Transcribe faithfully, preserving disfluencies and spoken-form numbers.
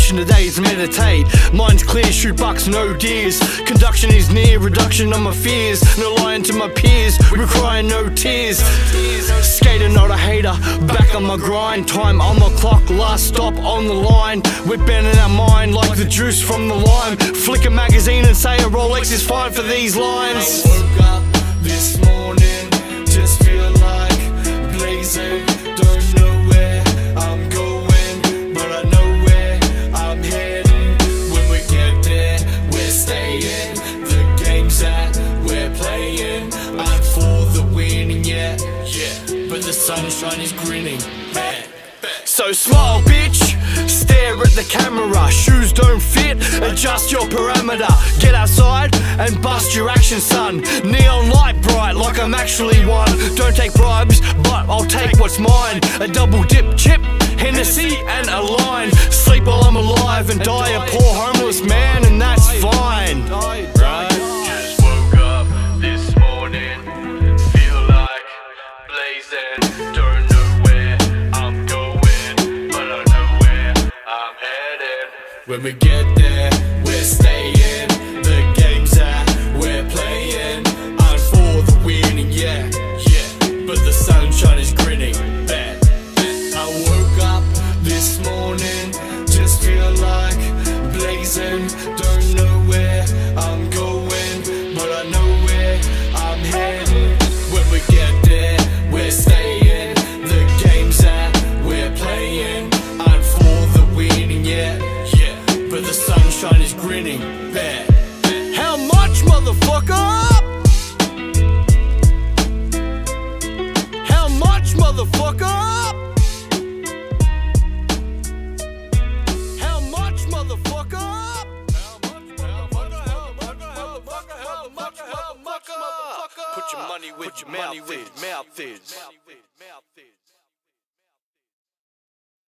mission today is meditate. Mind's clear, shoot bucks, no deers. Conduction is near, reduction of my fears. No lying to my peers, we're crying no tears. Skater, not a hater, back on my grind. Time on the clock, last stop on the line. We're bending our mind like the juice from the lime. Flick a magazine and say a Rolex is fine for these lines. I woke up this morning, just feel like blazing. Don't know where I'm going, but I know where I'm heading. When we get there, we're staying. The games that we're playing, I'm for the winning, yeah, yeah. But the sunshine is grinning, man. So smile, bitch, stare at the camera. Shoes don't fit, adjust your parameter. Get outside and bust your action, son. Neon light bright like I'm actually one. Don't take bribes, but I'll take what's mine. A double dip chip, Hennessy and a line. Sleep while I'm alive and die a poor homeless man, and that's fine. Right? Just woke up this morning, feel like blazing. Don't know where I'm going, but I know where I'm headed. When we get there, we're staying. The games that we're playing, I'm for the winning, yeah, yeah. But the sunshine is grinning, man. I woke up this morning, just feel like blazing. Don't know where I'm going, but I know where I'm heading. When we get there, we're staying. The games that we're playing, I'm for the winning, yeah, yeah. But the sunshine is grinning, man. How much, motherfucker? How much, motherfucker? How much, motherfucker? Put your money where your mouth is.